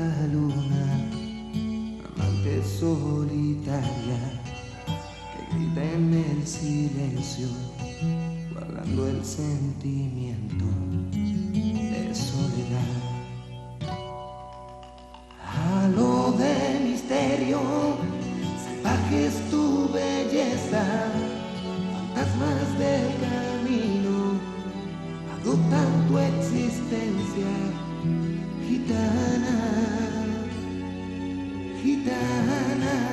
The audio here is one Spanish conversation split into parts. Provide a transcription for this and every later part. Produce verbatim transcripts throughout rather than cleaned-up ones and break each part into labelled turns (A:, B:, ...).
A: la luna, amante solitaria, que grita en el silencio, guardando el sentimiento de soledad. Halo de misterio, salvaje es tu belleza, fantasmas del camino adoptan tu existencia, gitana, gitana.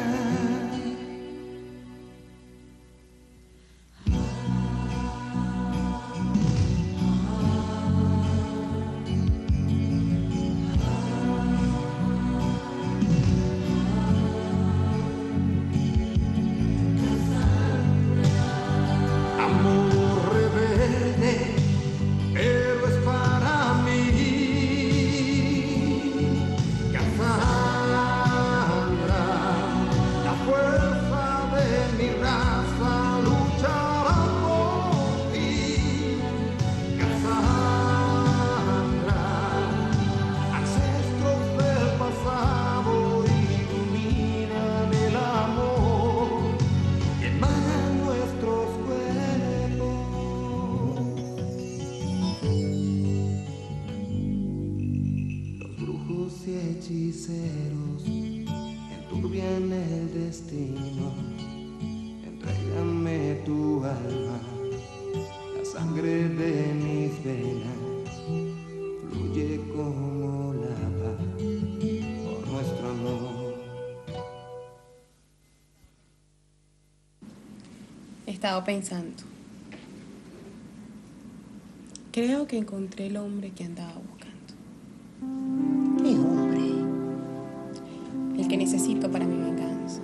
A: Hechiceros enturbian el destino. Entrégame tu alma, la sangre de mis venas fluye como lava por nuestro amor.
B: He estado pensando. Creo que encontré el hombre que andaba buscando.
C: ¿Qué hombre?
B: El que necesito para mi venganza.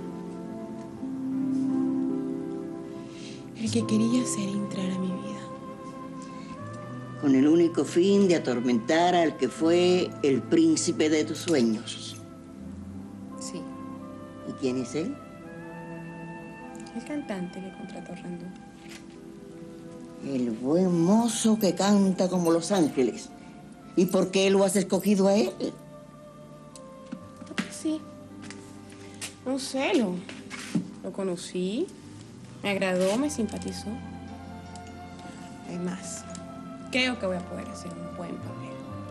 B: El que quería hacer entrar a mi vida.
C: Con el único fin de atormentar al que fue el príncipe de tus sueños.
B: Sí.
C: ¿Y quién es él?
B: El cantante que contrató Randú.
C: El buen mozo que canta como los ángeles. ¿Y por qué lo has escogido a él?
B: Sí. No sé, lo, lo conocí, me agradó, me simpatizó. Además, creo que voy a poder hacer un buen papel.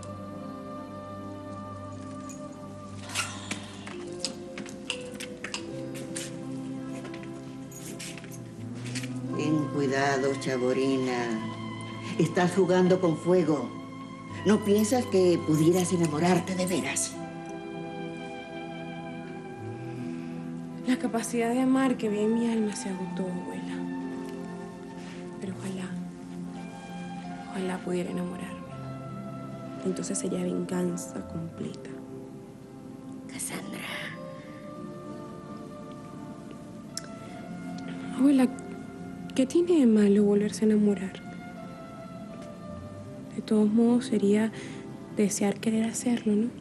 C: Ten cuidado, Chaborina. Estás jugando con fuego. ¿No piensas que pudieras enamorarte de veras?
B: La capacidad de amar que vi en mi alma se agotó, abuela. Pero ojalá, ojalá pudiera enamorarme. Entonces sería venganza completa.
C: Cassandra.
B: Abuela, ¿qué tiene de malo volverse a enamorar? De todos modos, sería desear querer hacerlo, ¿no?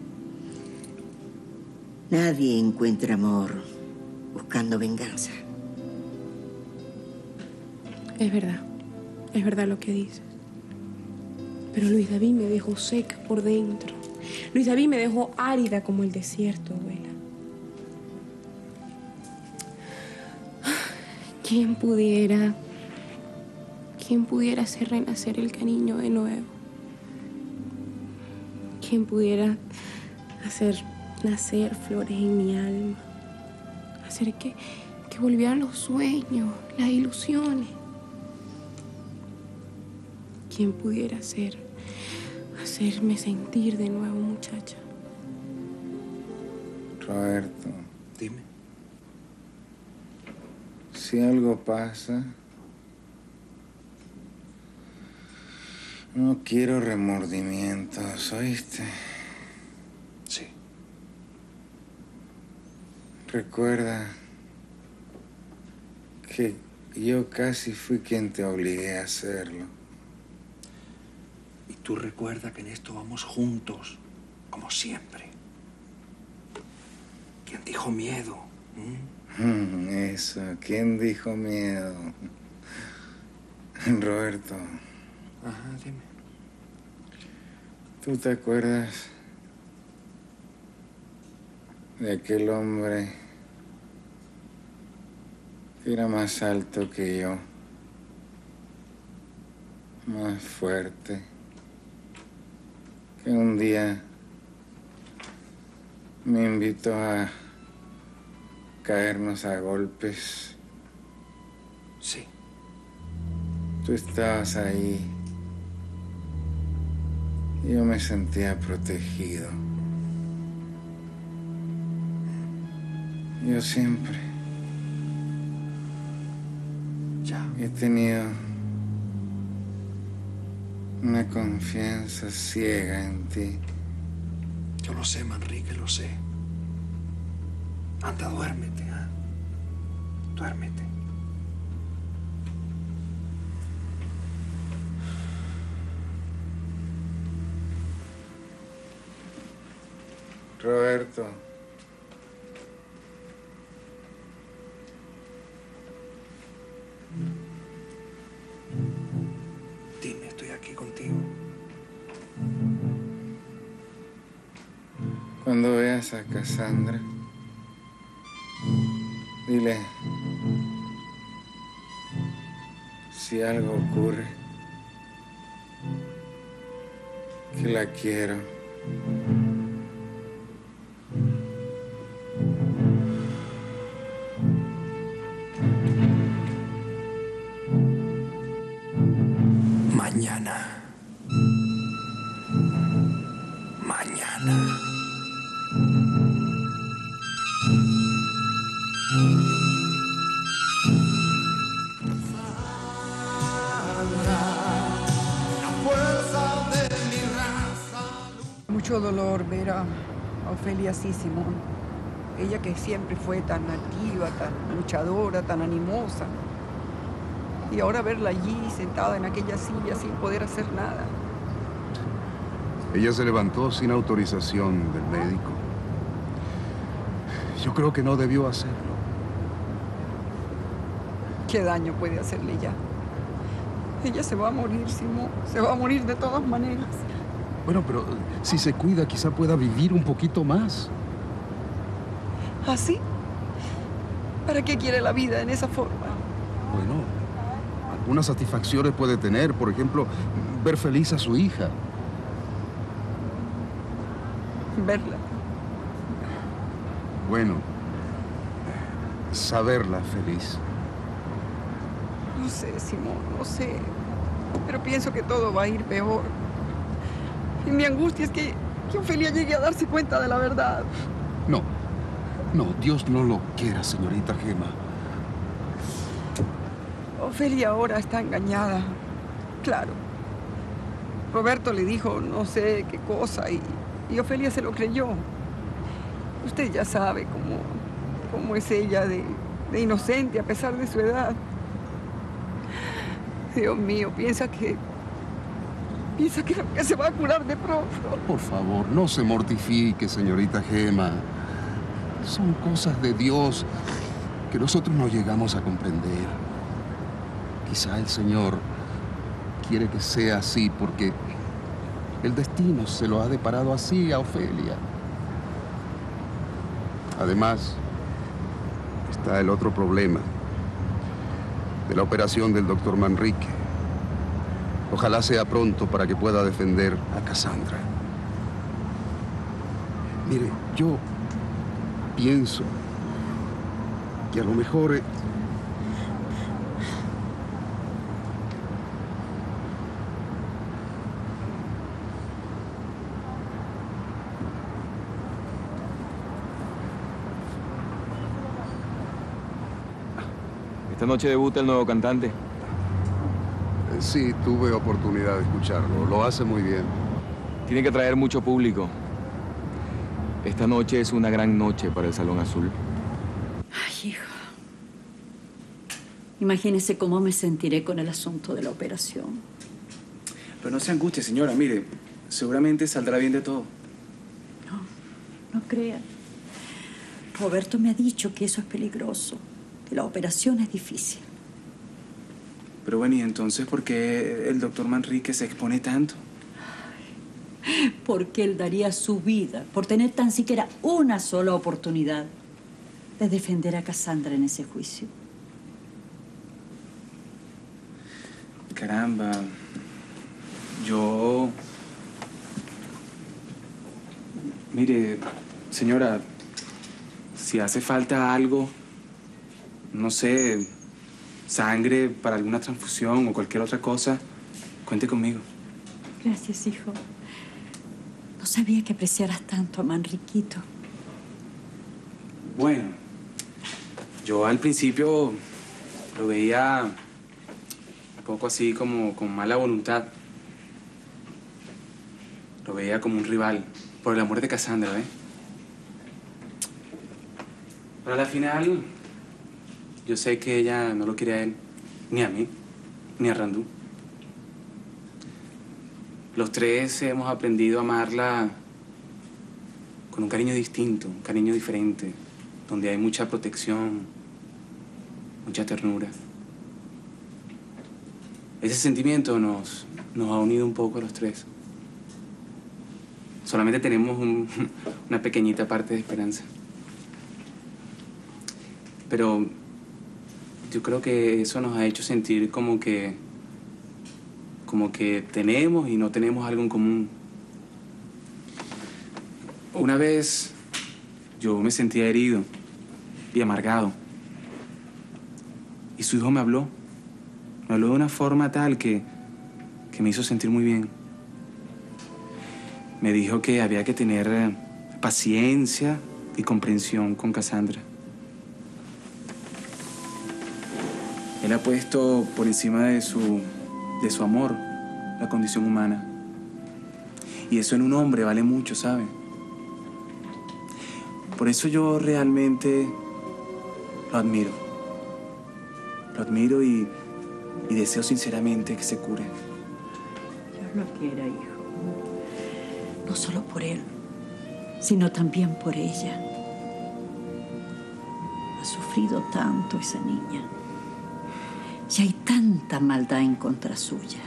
C: Nadie encuentra amor buscando venganza.
B: Es verdad, es verdad lo que dices. Pero Luis David me dejó seca por dentro. Luis David me dejó árida como el desierto, abuela. ¿Quién pudiera, quién pudiera hacer renacer el cariño de nuevo? ¿Quién pudiera hacer nacer flores en mi alma? Hacer que, que volvieran los sueños, las ilusiones. ¿Quién pudiera hacer, hacerme sentir de nuevo muchacha?
D: Roberto.
E: Dime.
D: Si algo pasa, no quiero remordimientos, ¿oíste?
E: Sí.
D: Recuerda que yo casi fui quien te obligué a hacerlo.
E: Y tú recuerda que en esto vamos juntos, como siempre. ¿Quién dijo miedo? ¿Mm?
D: Eso, ¿quién dijo miedo? Roberto.
E: Ajá, dime.
D: ¿Tú te acuerdas de aquel hombre que era más alto que yo, más fuerte, que un día me invitó a caernos a golpes.
E: Sí.
D: Tú estabas ahí. Yo me sentía protegido. Yo siempre
E: Ya.
D: he tenido una confianza ciega en ti.
E: Yo lo sé, Manrique, lo sé. Anda, duérmete, ¿ah? Duérmete.
D: Roberto.
E: Dime, estoy aquí contigo.
D: Cuando veas a Cassandra, dile, si algo ocurre, que la quiero.
E: Mañana. Mañana.
F: Mucho dolor ver a a Ofelia así, Simón. Ella que siempre fue tan activa, tan luchadora, tan animosa. Y ahora verla allí, sentada en aquella silla, sin poder hacer nada.
G: Ella se levantó sin autorización del médico. Yo creo que no debió hacerlo.
F: ¿Qué daño puede hacerle ya? Ella se va a morir, Simón. Se va a morir de todas maneras.
G: Bueno, pero si se cuida, quizá pueda vivir un poquito más.
F: ¿Así? ¿Para qué quiere la vida en esa forma?
G: Bueno, algunas satisfacciones puede tener. Por ejemplo, ver feliz a su hija.
F: Verla.
G: Bueno, saberla feliz.
F: No sé, Simón, no sé. Pero pienso que todo va a ir peor. Y mi angustia es que, que Ofelia llegue a darse cuenta de la verdad.
G: No, no, Dios no lo quiera, señorita Gema.
F: Ofelia ahora está engañada. Claro. Roberto le dijo no sé qué cosa y, y Ofelia se lo creyó. Usted ya sabe cómo, cómo es ella de, de inocente a pesar de su edad. Dios mío, piensa que... Piensa que, que se va a curar de pronto.
G: Por favor, no se mortifique, señorita Gema. Son cosas de Dios que nosotros no llegamos a comprender. Quizá el Señor quiere que sea así porque el destino se lo ha deparado así a Ofelia. Además, está el otro problema de la operación del doctor Manrique. Ojalá sea pronto para que pueda defender a Cassandra. Mire, yo pienso que a lo mejor... eh,
H: Esta noche debuta el nuevo cantante.
G: Sí, tuve oportunidad de escucharlo. Lo hace muy bien.
H: Tiene que traer mucho público. Esta noche es una gran noche para el Salón Azul.
I: Ay, hijo. Imagínese cómo me sentiré con el asunto de la operación.
J: Pero no se angustie, señora. Mire, seguramente saldrá bien de todo.
I: No, no crea. Roberto me ha dicho que eso es peligroso, que la operación es difícil.
J: Pero bueno, ¿y entonces por qué el doctor Manrique se expone tanto?
I: Ay, Porque él daría su vida por tener tan siquiera una sola oportunidad de defender a Cassandra en ese juicio.
J: Caramba. Yo... Mire, señora, si hace falta algo, no sé, sangre para alguna transfusión o cualquier otra cosa, cuente conmigo.
I: Gracias, hijo. No sabía que apreciaras tanto a Manriquito.
J: Bueno, yo al principio lo veía un poco así como con mala voluntad. Lo veía como un rival, por el amor de Cassandra, ¿eh? Pero a la final, yo sé que ella no lo quiere a él, ni a mí, ni a Randú. Los tres hemos aprendido a amarla con un cariño distinto, un cariño diferente, donde hay mucha protección, mucha ternura. Ese sentimiento nos, nos ha unido un poco a los tres. Solamente tenemos un, una pequeñita parte de esperanza. Pero yo creo que eso nos ha hecho sentir como que, como que tenemos y no tenemos algo en común. Una vez yo me sentía herido y amargado. Y su hijo me habló. Me habló de una forma tal que, que me hizo sentir muy bien. Me dijo que había que tener paciencia y comprensión con Cassandra. Él ha puesto por encima de su, de su amor la condición humana. Y eso en un hombre vale mucho, ¿sabe? Por eso yo realmente lo admiro. Lo admiro y, y deseo sinceramente que se cure.
I: Dios lo quiera, hijo. No solo por él, sino también por ella. Ha sufrido tanto esa niña. Y hay tanta maldad en contra suya.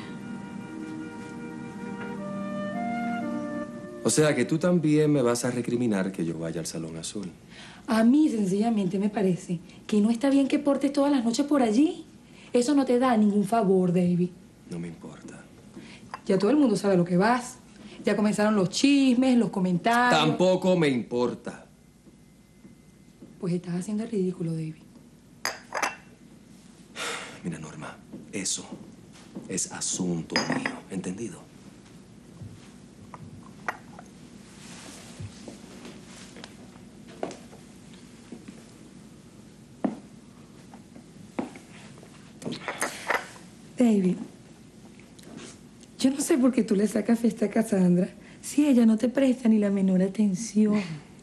K: O sea que tú también me vas a recriminar que yo vaya al Salón Azul.
L: A mí, sencillamente, me parece que no está bien que portes todas las noches por allí. Eso no te da ningún favor, David.
K: No me importa.
L: Ya todo el mundo sabe a lo que vas. Ya comenzaron los chismes, los comentarios.
K: Tampoco me importa.
L: Pues estás haciendo el ridículo, David.
K: Mira, Norma, eso es asunto mío, ¿entendido?
L: David, yo no sé por qué tú le sacas fiesta a Cassandra si ella no te presta ni la menor atención.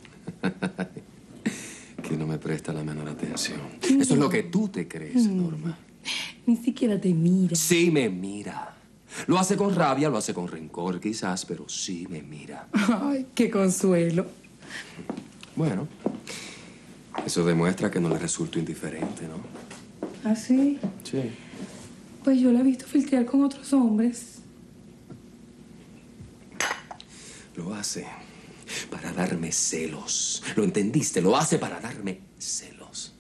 K: Que no me presta la menor atención. No. Eso es lo que tú te crees, Norma.
L: Ni siquiera te mira.
K: Sí me mira. Lo hace con rabia, lo hace con rencor, quizás, pero sí me mira.
L: Ay, qué consuelo.
K: Bueno, eso demuestra que no le resulto indiferente, ¿no?
L: ¿Ah, sí?
K: Sí.
L: Pues yo la he visto filtrear con otros hombres.
K: Lo hace para darme celos. ¿Lo entendiste? Lo hace para darme celos.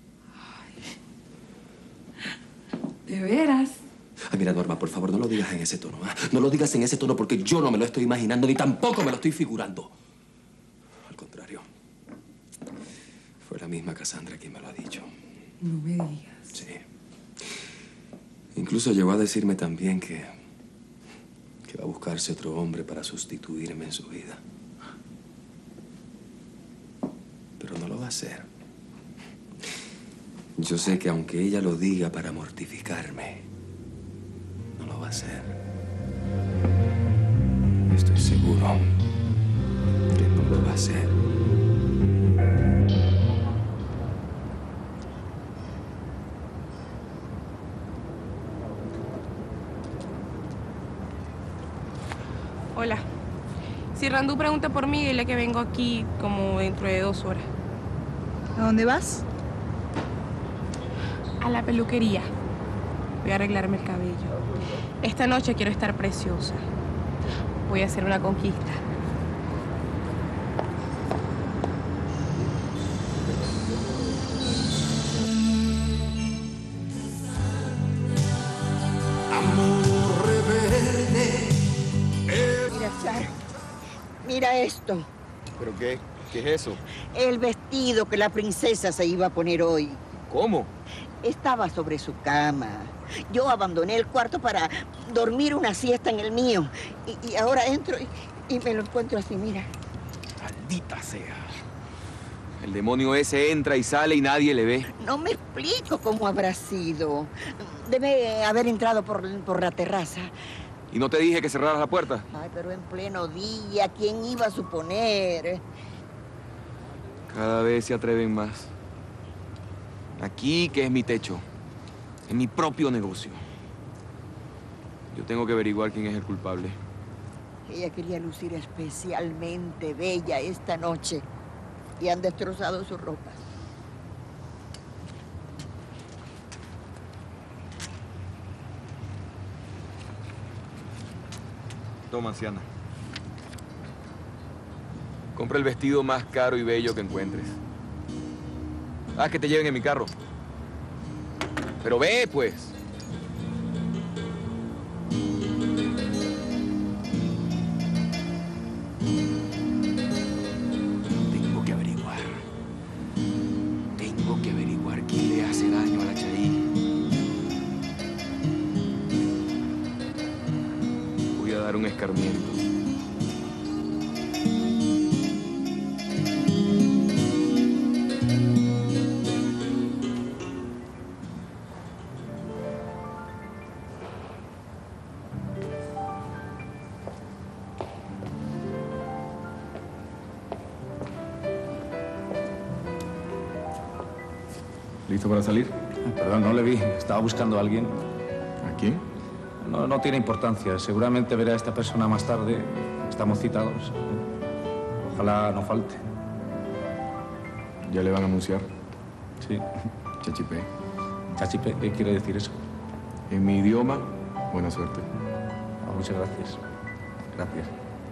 L: ¿De veras?
K: Ay, mira, Norma, por favor, no lo digas en ese tono. ¿eh? No lo digas en ese tono porque yo no me lo estoy imaginando ni tampoco me lo estoy figurando. Al contrario. Fue la misma Cassandra quien me lo ha dicho.
L: No me digas.
K: Sí. Incluso llegó a decirme también que... que va a buscarse otro hombre para sustituirme en su vida. Pero no lo va a hacer. Yo sé que aunque ella lo diga para mortificarme, no lo va a hacer. Estoy seguro que no lo va a hacer.
B: Hola. Si Randú pregunta por mí, dile que vengo aquí como dentro de dos horas.
M: ¿A dónde vas?
B: A la peluquería. Voy a arreglarme el cabello. Esta noche quiero estar preciosa. voy a hacer una conquista.
C: Amor rebelde. Mira, Char, mira esto.
H: ¿Pero qué? ¿Qué es eso?
C: El vestido que la princesa se iba a poner hoy.
H: ¿Cómo?
C: Estaba sobre su cama. Yo abandoné el cuarto para dormir una siesta en el mío. Y, y ahora entro y, y me lo encuentro así, mira.
H: Maldita sea. El demonio ese entra y sale y nadie le ve.
C: No me explico cómo habrá sido. Debe haber entrado por, por la terraza.
H: ¿Y no te dije que cerraras la puerta?
C: Ay, pero en pleno día, ¿quién iba a suponer?
H: Cada vez se atreven más. Aquí, que es mi techo. Es mi propio negocio. Yo tengo que averiguar quién es el culpable.
C: Ella quería lucir especialmente bella esta noche y han destrozado sus ropas.
H: Toma, anciana. Compra el vestido más caro y bello que encuentres. Haz que te lleven en mi carro. Pero ve, pues. Tengo que averiguar. Tengo que averiguar quién le hace daño a la Chaí. Voy a dar un escarmiento.
N: ¿Listo para salir? Perdón, no le vi. Estaba buscando a alguien.
H: ¿A quién?
N: No, no tiene importancia. Seguramente verá a esta persona más tarde. Estamos citados. Ojalá no falte.
H: ¿Ya le van a anunciar?
N: Sí.
H: Chachipé.
N: Chachipé, ¿qué quiere decir eso?
H: En mi idioma, buena suerte.
N: Ah, muchas gracias. Gracias.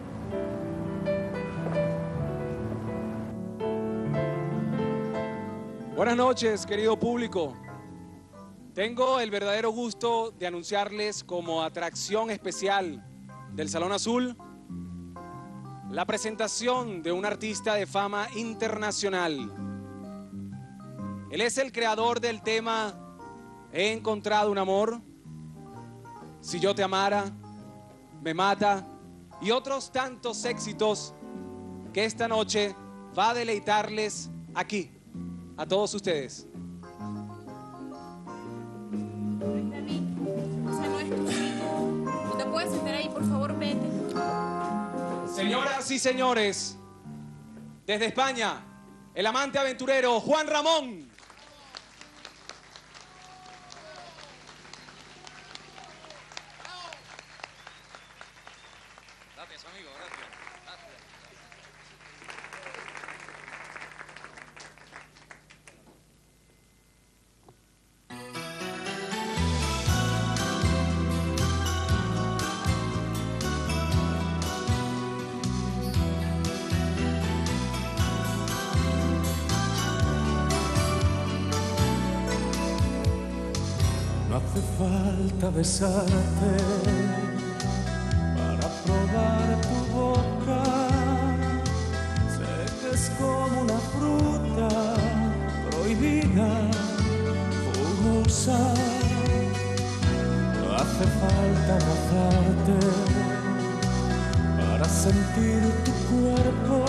O: Buenas noches, querido público. Tengo el verdadero gusto de anunciarles como atracción especial del Salón Azul la presentación de un artista de fama internacional. Él es el creador del tema He encontrado un amor, Si yo te amara, Me mata y otros tantos éxitos que esta noche va a deleitarles aquí. A todos ustedes.
B: ¿No te puedes sentar ahí, por favor? Vete.
O: Señoras y señores, desde España, el amante aventurero Juan Ramón.
P: Gracias, amigo, gracias. Gracias.
Q: No hace falta besarte para probar tu boca. Sé que es como una fruta prohibida, jugosa. No hace falta abrazarte para sentir tu cuerpo.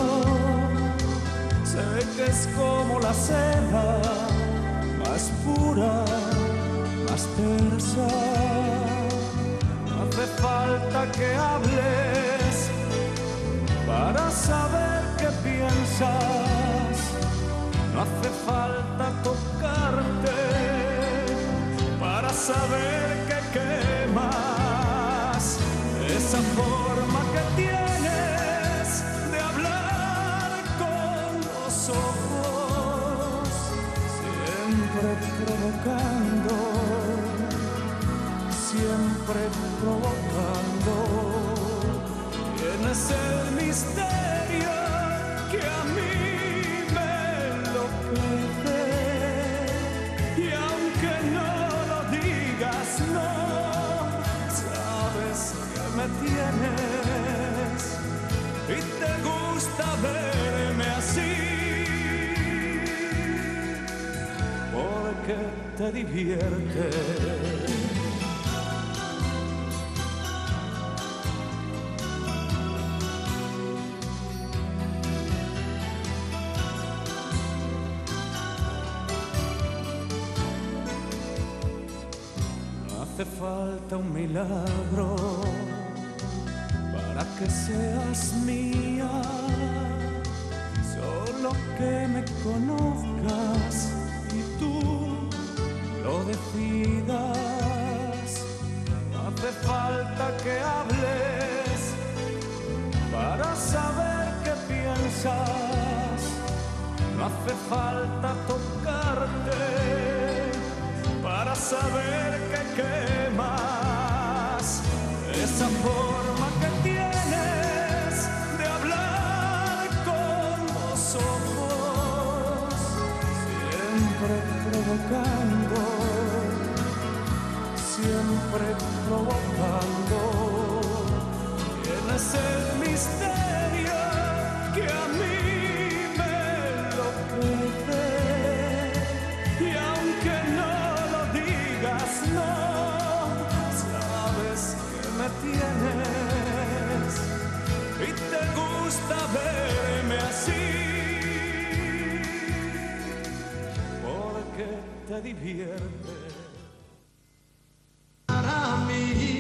Q: Sé que es como la seda más pura, más tersa. No hace falta que hables para saber qué piensas. No hace falta tocarte para saber que quemas. Esa forma que tienes de hablar con los ojos, siempre provocando, siempre provocando. Y Tienes el misterio que a mí me enloquece. Y aunque no lo digas, no, sabes que me tienes y te gusta verme así, porque te divierte. Hace falta un milagro para que seas mía, solo que me conozcas y tú lo decidas. No hace falta que hables para saber qué piensas, no hace falta tocarte para saber que quemas. Esa forma que tienes de hablar con los ojos, siempre provocando, siempre provocando. Tienes el misterio que a mí me enloquece. Y aunque no digas no, sabes que me tienes y te gusta verme así, porque te divierte. Para mí.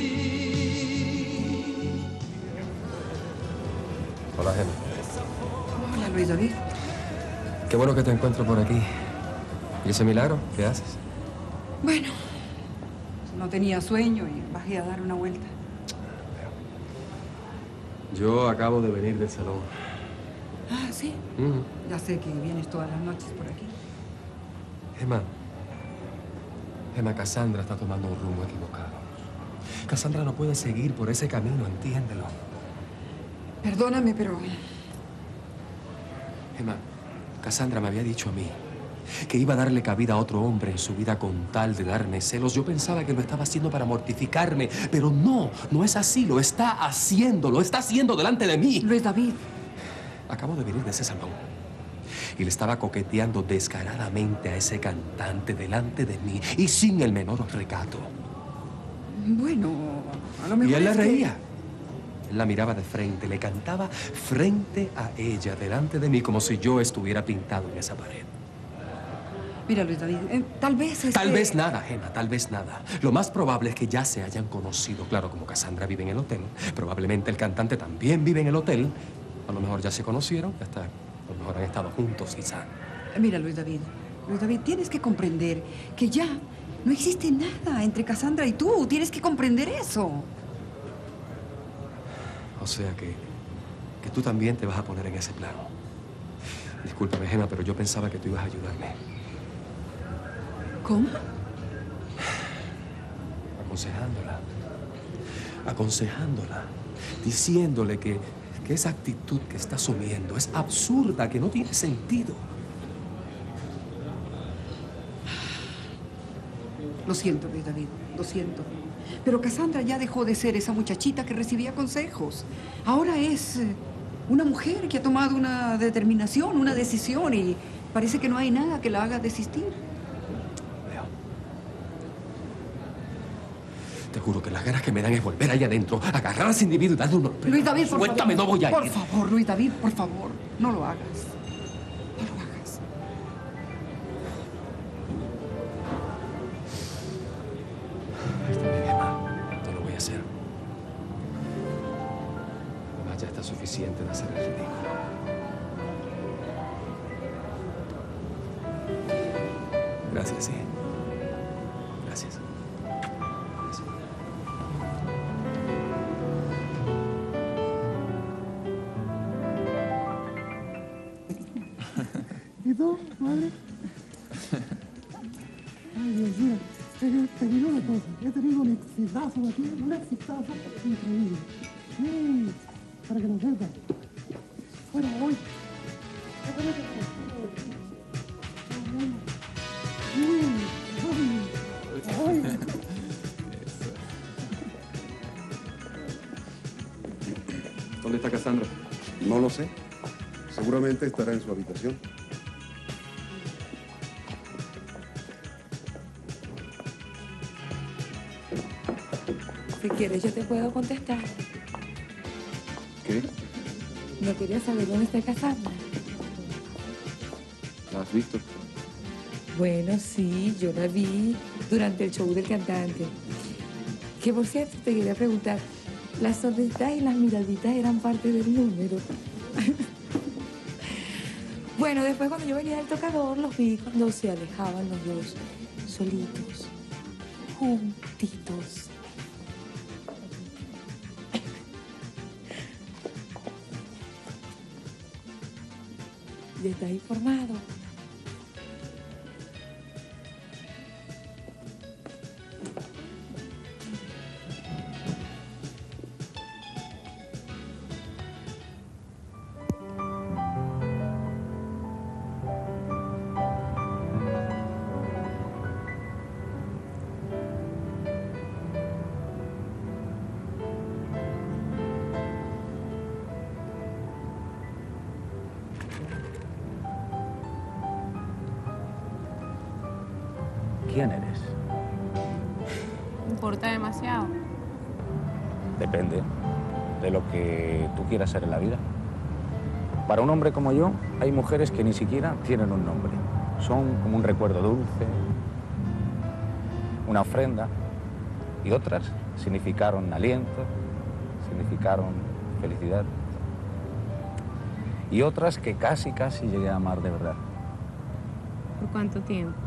K: Hola, Gemma.
F: Hola, Luis David.
K: Qué bueno que te encuentro por aquí. ¿Y ese milagro? ¿Qué haces?
F: Bueno, no tenía sueño y bajé a dar una vuelta.
K: Yo acabo de venir del salón.
F: Ah, sí.
K: Mm.
F: Ya sé que vienes todas las noches por aquí.
K: Gemma, Gemma, Cassandra está tomando un rumbo equivocado. Cassandra no puede seguir por ese camino, entiéndelo.
F: Perdóname, pero...
K: Gemma, Cassandra me había dicho a mí que iba a darle cabida a otro hombre en su vida con tal de darme celos. Yo pensaba que lo estaba haciendo para mortificarme, pero no, no es así. Lo está haciendo, lo está haciendo delante de mí.
F: Luis David.
K: Acabo de venir de ese salón y le estaba coqueteando descaradamente a ese cantante delante de mí y sin el menor recato.
F: Bueno, a lo mejor
K: Y él le
F: es que-
K: reía. Él la miraba de frente, le cantaba frente a ella, delante de mí, como si yo estuviera pintado en esa pared.
F: Mira, Luis David, eh, tal vez es
K: Tal
F: que-
K: vez nada, Gemma, tal vez nada. Lo más probable es que ya se hayan conocido. Claro, como Cassandra vive en el hotel, probablemente el cantante también vive en el hotel. A lo mejor ya se conocieron, hasta a lo mejor han estado juntos, quizá.
F: Mira, Luis David, Luis David, tienes que comprender que ya no existe nada entre Cassandra y tú. Tienes que comprender eso.
K: O sea que, que tú también te vas a poner en ese plano. Discúlpame, Gemma, pero yo pensaba que tú ibas a ayudarme.
F: ¿Cómo?
K: Aconsejándola. Aconsejándola. Diciéndole que, que esa actitud que está asumiendo es absurda, que no tiene sentido.
F: Lo siento, Luis David, lo siento. Pero Cassandra ya dejó de ser esa muchachita que recibía consejos. Ahora es eh, una mujer que ha tomado una determinación, una decisión y parece que no hay nada que la haga desistir.
K: Te juro que las ganas que me dan es volver allá adentro, agarrar a ese individuo y darle unos...
F: Luis David, por
K: Suéltame,
F: favor.
K: no voy a
F: Por
K: ir.
F: favor, Luis David, por favor, no lo hagas.
K: Está bien, Gemma. No lo voy a hacer. Además, ya está suficiente de hacer el ridículo. Gracias, sí. Gracias. Gracias.
R: ¿Y tú, madre? Ay, Dios mío, te, te digo una cosa, he tenido un exitazo aquí, un exitazo increíble. Mm, para que lo sepa. Fuera, voy.
K: ¿Dónde está Cassandra?
G: No lo sé. Seguramente estará en su habitación.
L: Si quieres, yo te puedo contestar.
H: ¿Qué?
L: No quería saber dónde está Cassandra.
H: ¿La has visto?
L: Bueno, sí, yo la vi durante el show del cantante. Que por cierto, te quería preguntar, las sonrisitas y las miraditas eran parte del número. Bueno, después cuando yo venía del tocador, los vi cuando se alejaban los dos, solitos, juntitos. ¿Ya estás informado?
N: ¿Quién eres?
B: ¿Importa demasiado?
N: Depende de lo que tú quieras ser en la vida. Para un hombre como yo, hay mujeres que ni siquiera tienen un nombre. Son como un recuerdo dulce, una ofrenda, y otras significaron aliento, significaron felicidad. Y otras que casi, casi llegué a amar de verdad.
B: ¿Por cuánto tiempo?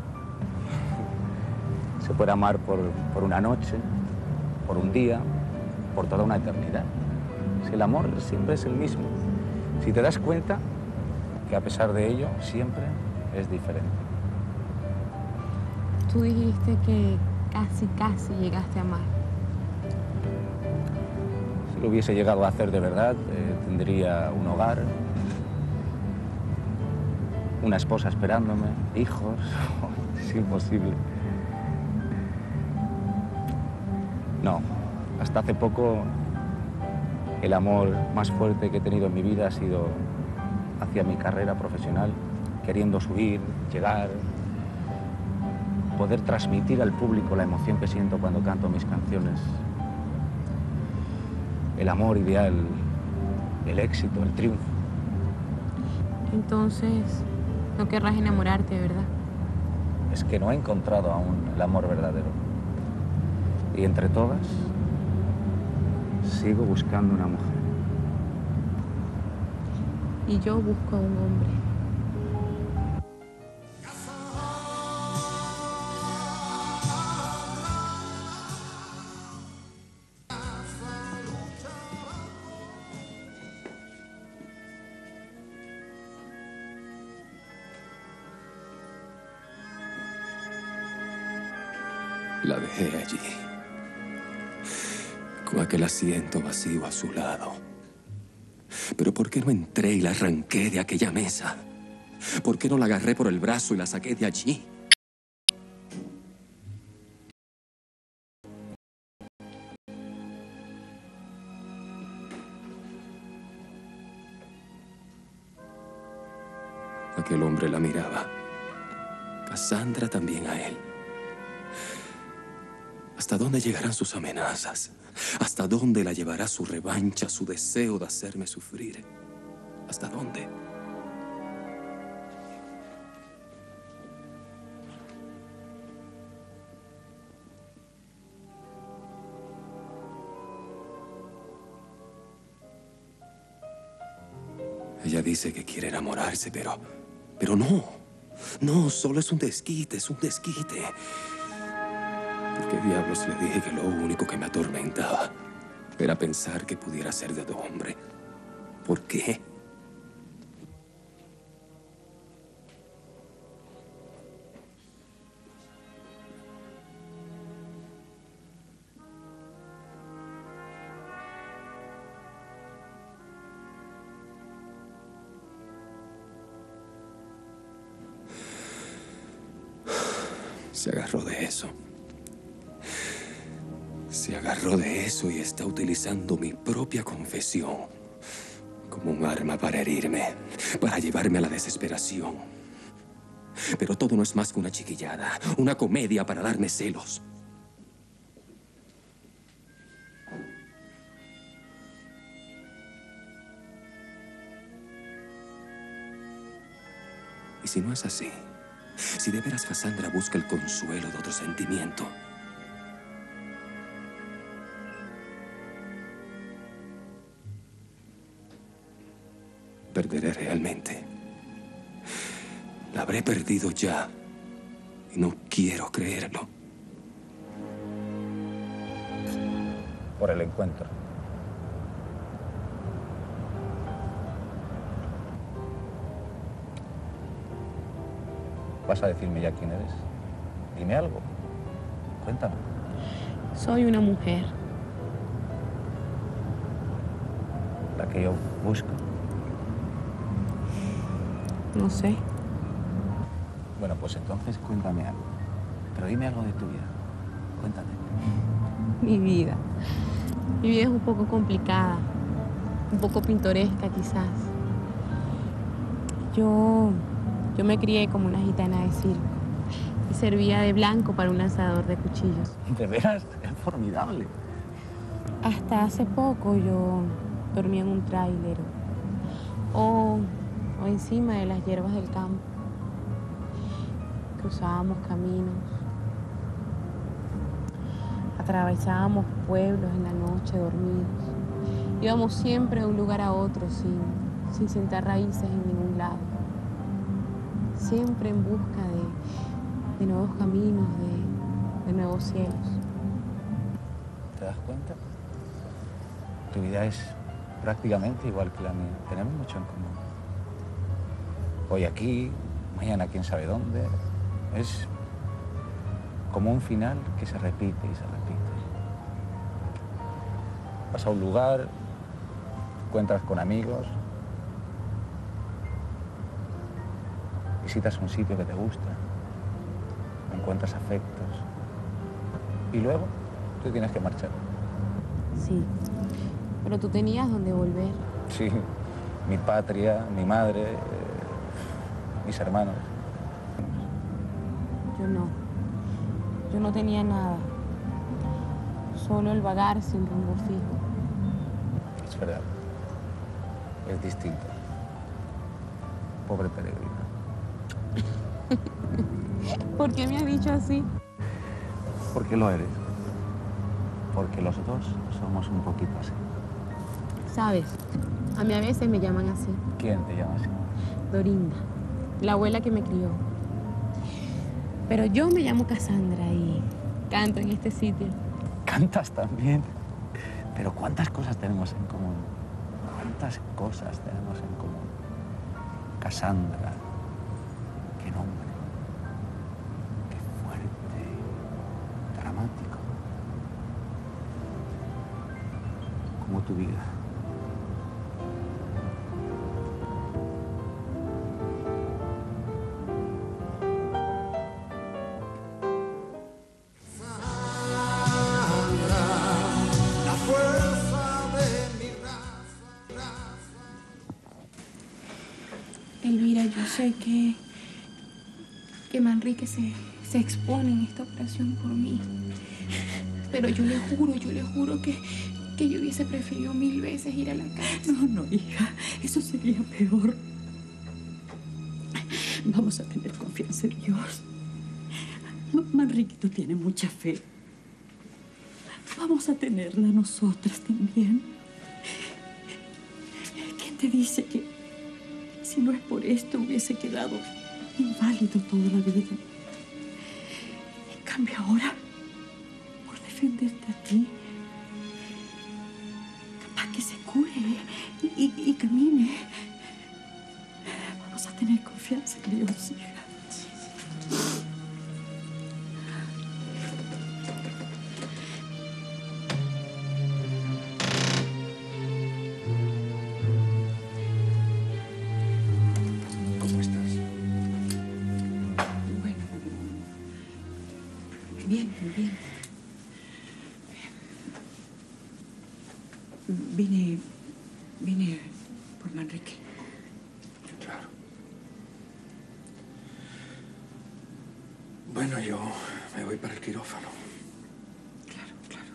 N: Se puede amar por, por una noche, por un día, por toda una eternidad. Si el amor siempre es el mismo. Si te das cuenta que a pesar de ello, siempre es diferente.
B: Tú dijiste que casi, casi llegaste a amar.
N: Si lo hubiese llegado a hacer de verdad, eh, tendría un hogar, una esposa esperándome, hijos. Es imposible. No, hasta hace poco el amor más fuerte que he tenido en mi vida ha sido hacia mi carrera profesional, queriendo subir, llegar, poder transmitir al público la emoción que siento cuando canto mis canciones. El amor ideal, el éxito, el triunfo.
B: Entonces, no querrás enamorarte, ¿verdad?
N: Es que no he encontrado aún el amor verdadero. Y entre todas, sigo buscando una mujer.
B: Y yo busco a un hombre.
K: La dejé allí, con aquel asiento vacío a su lado. Pero ¿por qué no entré y la arranqué de aquella mesa? ¿Por qué no la agarré por el brazo y la saqué de allí? Aquel hombre la miraba. Cassandra también a él. ¿Hasta dónde llegarán sus amenazas? ¿Hasta dónde la llevará su revancha, su deseo de hacerme sufrir? ¿Hasta dónde? Ella dice que quiere enamorarse, pero... Pero no. No, solo es un desquite, es un desquite. ¿Por qué diablos le dije que lo único que me atormentaba era pensar que pudiera ser de otro hombre? ¿Por qué? Se agarró de eso. Se agarró de eso y está utilizando mi propia confesión como un arma para herirme, para llevarme a la desesperación. Pero todo no es más que una chiquillada, una comedia para darme celos. Y si no es así, si de veras Cassandra busca el consuelo de otro sentimiento, perderé realmente. La habré perdido ya y no quiero creerlo.
N: Por el encuentro. ¿Vas a decirme ya quién eres? Dime algo. Cuéntame.
B: Soy una mujer.
N: La que yo busco.
B: No sé.
N: Bueno, pues entonces cuéntame algo. Pero dime algo de tu vida. Cuéntame.
B: Mi vida. Mi vida es un poco complicada. Un poco pintoresca, quizás. Yo... Yo me crié como una gitana de circo. Y servía de blanco para un lanzador de cuchillos.
N: ¿De veras? Es formidable.
B: Hasta hace poco yo dormía en un tráiler. O, o encima de las hierbas del campo. Cruzábamos caminos. Atravesábamos pueblos en la noche dormidos. Íbamos siempre de un lugar a otro sin, sin sentar raíces en ningún lado. Siempre en busca de, de nuevos caminos, de, de nuevos cielos.
N: ¿Te das cuenta? Tu vida es prácticamente igual que la mía. Tenemos mucho en común. Hoy aquí, mañana quién sabe dónde. Es como un final que se repite y se repite. Vas a un lugar, encuentras con amigos, visitas un sitio que te gusta, encuentras afectos y luego tú tienes que marchar.
B: Sí, pero tú tenías donde volver.
N: Sí, mi patria, mi madre, eh, mis hermanos.
B: Yo no. Yo no tenía nada. Solo el vagar sin rumbo fijo.
N: Es verdad. Es distinto. Pobre peregrino.
B: ¿Por qué me has dicho así?
N: Porque lo eres. Porque los dos somos un poquito así.
B: Sabes, a mí a veces me llaman así.
N: ¿Quién te llama así?
B: Dorinda, la abuela que me crió. Pero yo me llamo Cassandra y canto en este sitio.
N: Cantas también. Pero ¿cuántas cosas tenemos en común? ¿Cuántas cosas tenemos en común? Cassandra. Qué nombre. Qué fuerte. Dramático. Como tu vida.
B: Elvira, yo sé que, que Manrique se, se expone en esta operación por mí. Pero yo le juro, yo le juro que, que yo hubiese preferido mil veces ir a la cárcel.
I: No, no, hija, eso sería peor. Vamos a tener confianza en Dios. Manriquito tiene mucha fe. Vamos a tenerla nosotras también. ¿Quién te dice que si no es por esto hubiese quedado inválido toda la vida? En cambio ahora, por defenderte a ti, capaz que se cure y, y, y camine. Vamos a tener confianza en Dios, hija. Bien, muy bien. Vine... Vine por Manrique.
E: Claro. Bueno, yo me voy para el quirófano.
I: Claro, claro.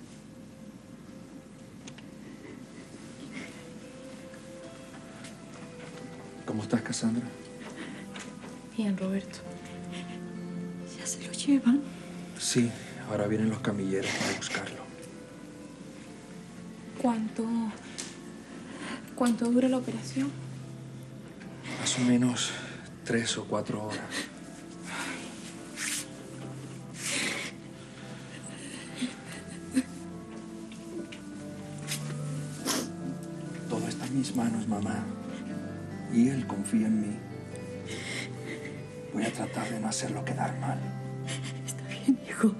E: ¿Cómo estás, Cassandra?
B: Bien, Roberto.
I: ¿Ya se lo llevan?
E: Sí, ahora vienen los camilleros para buscarlo.
B: ¿Cuánto... ¿Cuánto dura la operación?
E: Más o menos tres o cuatro horas. Todo está en mis manos, mamá. Y él confía en mí. Voy a tratar de no hacerlo quedar mal.
I: Está bien, hijo.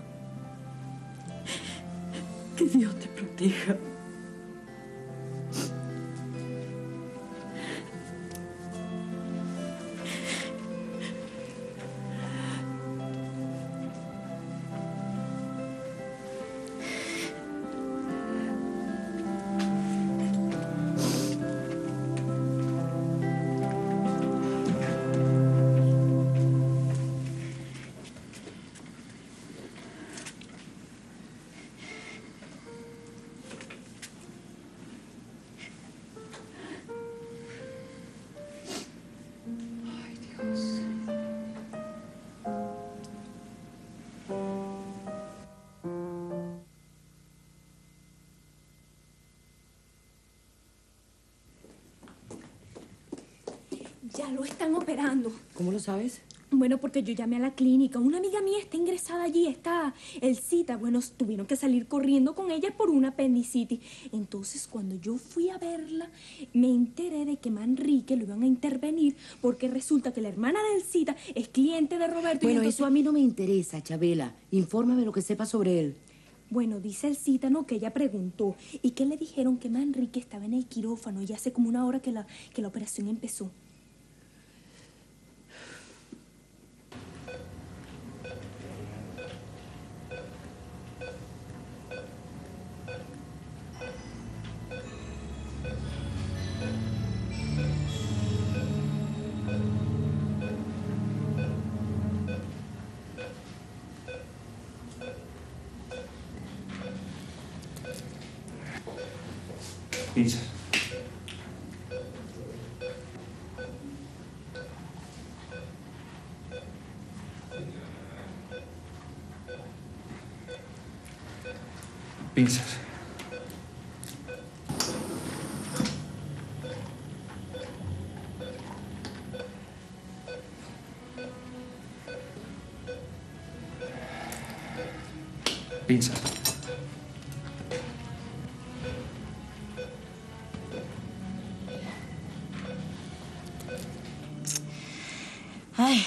I: Que Dios te proteja.
S: Ya lo están operando.
L: ¿Cómo lo sabes?
S: Bueno, porque yo llamé a la clínica. Una amiga mía está ingresada allí, está Elcita. Bueno, tuvieron que salir corriendo con ella por una apendicitis. Entonces, cuando yo fui a verla, me enteré de que Manrique lo iban a intervenir porque resulta que la hermana de Elcita es cliente de Roberto.
L: Bueno,
S: y entonces...
L: eso a mí no me interesa, Chabela. Infórmame lo que sepa sobre él.
S: Bueno, dice Elcita, ¿no? Que ella preguntó y que le dijeron que Manrique estaba en el quirófano y hace como una hora que la, que la operación empezó.
E: Pinzas. Pinzas. Pinzas.
C: Ay,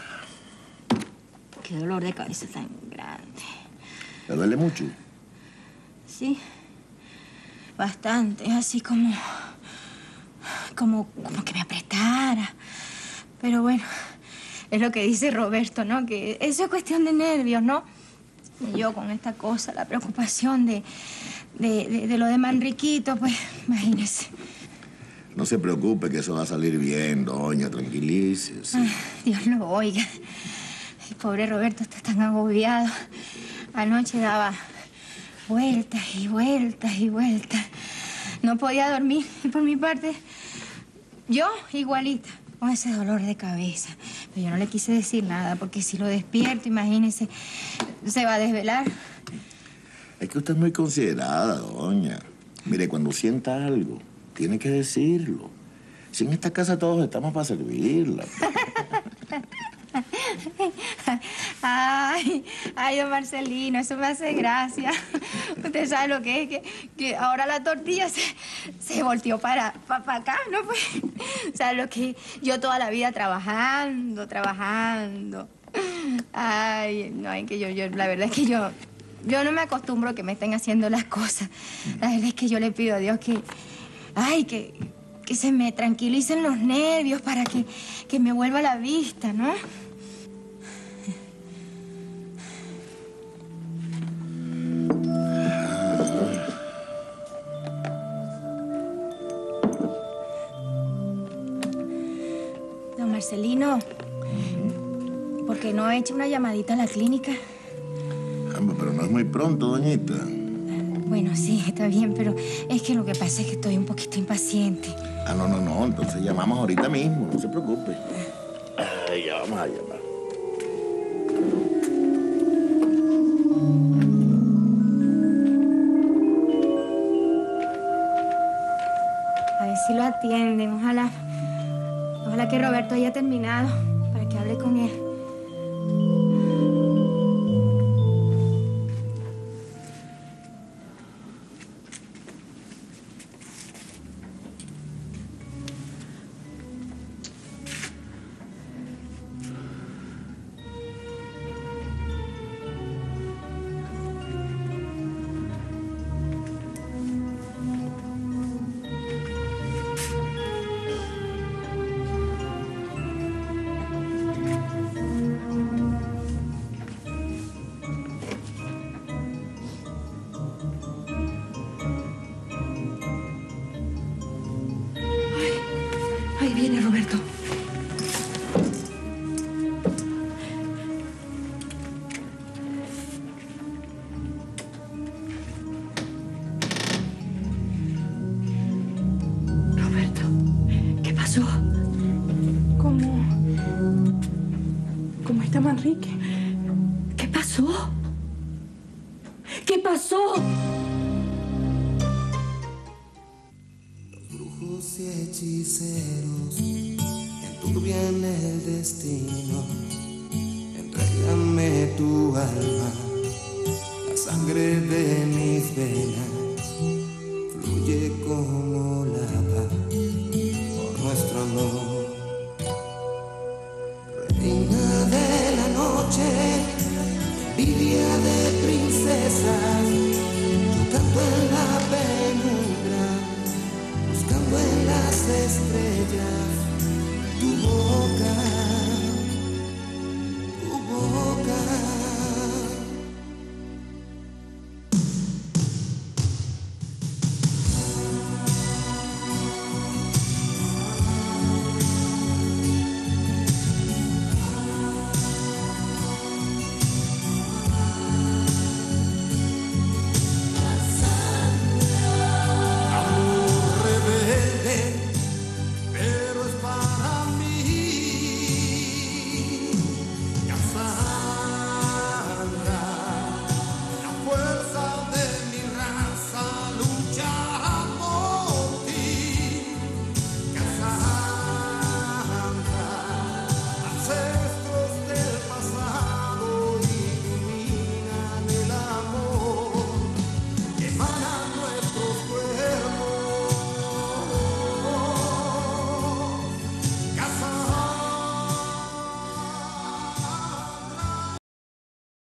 C: qué dolor de cabeza tan grande.
T: ¿Te duele mucho?
C: Sí, bastante, así como, como, como que me apretara. Pero bueno, es lo que dice Roberto, ¿no? Que eso es cuestión de nervios, ¿no? Y yo con esta cosa, la preocupación de, de, de, de lo de Manriquito, pues, imagínese.
T: No se preocupe que eso va a salir bien, doña, tranquilícese.
C: Ay, Dios lo oiga. El pobre Roberto está tan agobiado. Anoche daba vueltas y vueltas y vueltas. No podía dormir. Y por mi parte, yo igualita, con ese dolor de cabeza. Pero yo no le quise decir nada, porque si lo despierto, imagínese, se va a desvelar.
T: Es que usted es muy considerada, doña. Mire, cuando sienta algo, tiene que decirlo. Si en esta casa todos estamos para servirla.
C: Ay, ay, don Marcelino, eso me hace gracia. Usted sabe lo que es, que, que ahora la tortilla se, se volteó para, para, para acá, ¿no? Pues, ¿sabe lo que? Yo toda la vida trabajando, trabajando. Ay, no, es que yo, yo, la verdad es que yo, yo no me acostumbro a que me estén haciendo las cosas. La verdad es que yo le pido a Dios que, ay, que, que se me tranquilicen los nervios para que, que me vuelva la vista, ¿no? Celino, ¿por qué no echa una llamadita a la clínica?
T: Amba, pero no es muy pronto, doñita.
C: Bueno, sí, está bien, pero es que lo que pasa es que estoy un poquito impaciente.
T: Ah, no, no, no. Entonces llamamos ahorita mismo. No se preocupe. Ay, ya vamos a llamar.
C: A ver si lo atienden. Ojalá, ojalá que Roberto haya terminado para que hable con él.
L: Ahí viene Roberto. Roberto, ¿qué pasó?
B: ¿Cómo? ¿Cómo está Manrique?
L: ¿Qué pasó? ¿Qué pasó?
A: Brujos y hechiceros enturbian el destino. Entrégame tu alma, la sangre de mis venas fluye como lava por nuestro amor. Reina de la noche, envidia de princesas, yo canto en la penumbra, buscando en las estrellas tu boca.